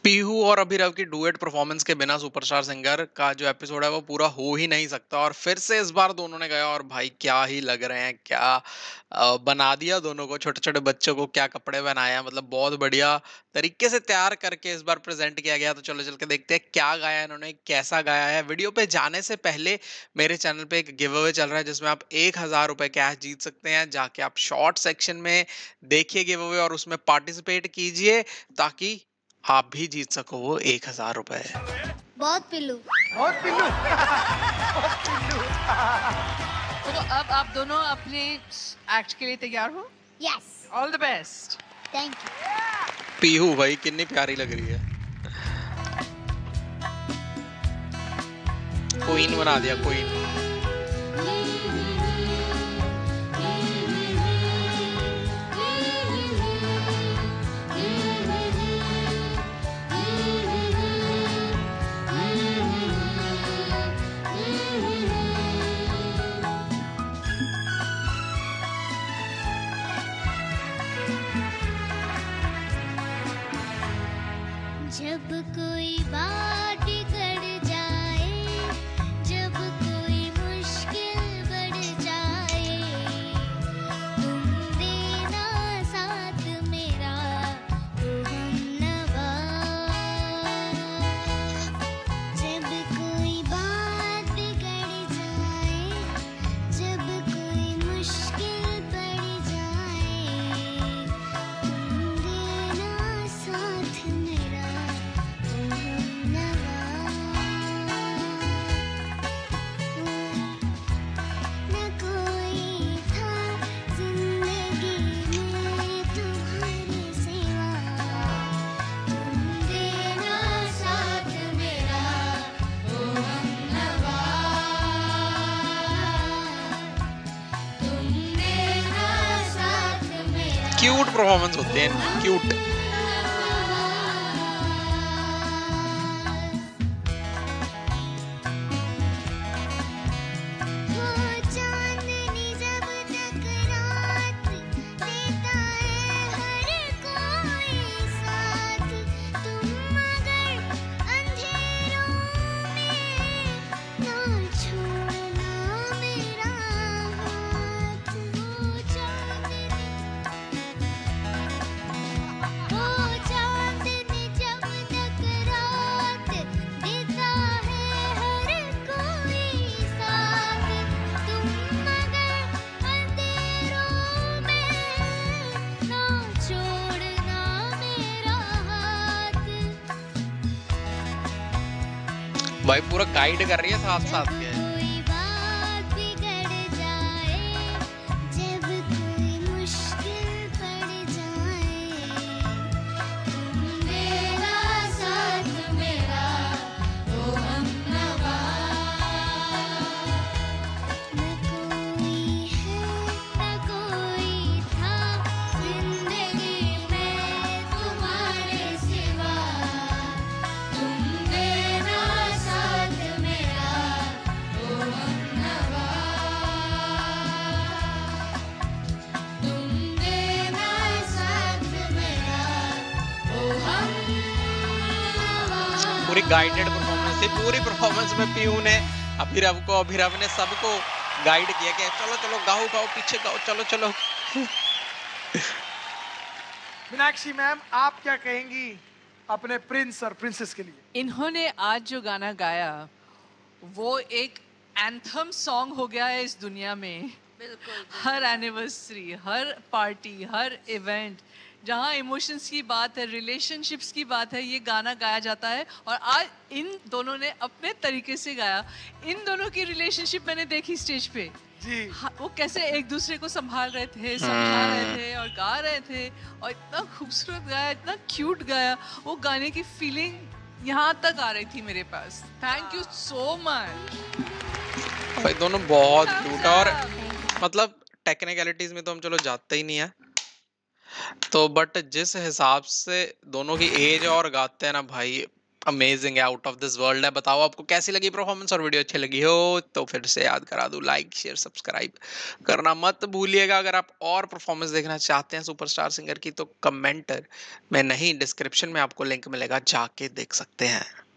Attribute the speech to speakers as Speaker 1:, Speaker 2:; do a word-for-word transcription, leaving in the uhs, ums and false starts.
Speaker 1: पीहू और अभिनव की duet performance के बिना सुपरस्टार सिंगर का जो एपिसोड है वो पूरा हो ही नहीं सकता। और फिर से इस बार दोनों ने गया और भाई क्या ही लग रहे हैं, क्या अ, बना दिया दोनों को। छोटे छोटे बच्चों को क्या कपड़े बनाए हैं, मतलब बहुत बढ़िया तरीके से तैयार करके इस बार प्रेजेंट किया गया। तो चलो चल के देखते हैं क्या गाया इन्होंने, कैसा गाया है। वीडियो पे जाने से पहले मेरे चैनल पे एक गिव अवे चल रहा है जिसमें आप एक हजार रुपए कैश जीत सकते हैं। जाके आप शॉर्ट सेक्शन में देखिए गिव अवे और उसमें पार्टिसिपेट कीजिए ताकि आप भी जीत सको वो एक हजार रुपए।
Speaker 2: बहुत पिल्लू।
Speaker 3: बहुत पिल्लू। बहुत पिल्लू।
Speaker 4: तो अब आप दोनों अपने एक्ट के लिए तैयार हो?
Speaker 2: Yes.
Speaker 4: All the best.
Speaker 2: Thank you.
Speaker 1: Pihu भाई कितनी प्यारी लग रही है, क्वीन बना दिया क्वीन।
Speaker 2: जब कोई बात बिगड़ जाए, जब कोई मुश्किल बढ़ जाए, तुम देना साथ मेरा ओ हमनवा। जब कोई बात बिगड़ जाए, जब कोई मुश्किल बढ़ जाए, तुम देना साथ मेरा ओ हमनवा। न कोई था जिंदगी में तुम्हारे सिवा, तुम देना साथ मेरा ओ हमनवा। तुम देना साथ मेरा।
Speaker 1: क्यूट परफॉर्मेंस होते हैं, क्यूट।
Speaker 2: वो चांदनी जब तक रात देता है हर कोई साथ, तुम मगर अंधेरों में ना छोड़ना मेरा हाथ। वो चांदनी वो चांदनी जब तक रात देता है हर कोई साथ, तुम मगर अंधेरों में ना छोड़ना मेरा हाथ।
Speaker 1: भाई पूरा गाइड कर रही है साथ साथ
Speaker 2: जब
Speaker 1: के।
Speaker 2: कोई बात बिगड़ जाए, जब कोई मुश्किल पड़ जाए, तुम देना साथ मेरा ओ हमनवा। न कोई है न कोई था जिंदगी में तुम्हारे सिवा, तुम देना साथ मेरा ओ हमनवा। तुम देना साथ मेरा ओ हमनवा।
Speaker 1: पूरी गाइडेड परफॉर्मेंस थी। पूरी परफॉर्मेंस में पीहू ने अभिनव को, अभिनव ने सबको गाइड किया कि चलो चलो गाओ गाओ, पीछे गाओ, चलो चलो।
Speaker 3: मीनाक्षी मैम, आप क्या कहेंगी अपने प्रिंस और प्रिंसेस के लिए?
Speaker 4: इन्होंने आज जो गाना गाया वो एक एंथम सॉन्ग हो गया है इस दुनिया में। बिल्कुल। हर एनिवर्सरी, हर पार्टी, हर इवेंट जहाँ इमोशंस की बात है, रिलेशनशिप्स की बात है, ये गाना गाया जाता है। और आज इन दोनों ने अपने तरीके से गाया। इन दोनों की रिलेशनशिप मैंने देखी स्टेज पे।
Speaker 3: जी।
Speaker 4: हाँ, वो कैसे एक दूसरे को संभाल रहे थे, समझा रहे थे और गा रहे थे, और इतना खूबसूरत गाया, इतना क्यूट गाया। वो गाने की फीलिंग यहाँ तक आ रही थी मेरे पास। Thank you so much.
Speaker 1: भाई दोनों बहुत क्यूट है। और मतलब टेक्निकलिटीज में तो हम चलो जाते ही नहीं है, तो बट जिस हिसाब से दोनों की एज और गाते हैं ना भाई, अमेजिंग है, आउट ऑफ दिस वर्ल्ड है। बताओ आपको कैसी लगी परफॉर्मेंस, और वीडियो अच्छी लगी हो तो फिर से याद करा दूं, लाइक शेयर सब्सक्राइब करना मत भूलिएगा। अगर आप और परफॉर्मेंस देखना चाहते हैं सुपरस्टार सिंगर की तो कमेंटर में नहीं, डिस्क्रिप्शन में आपको लिंक मिलेगा, जाके देख सकते हैं।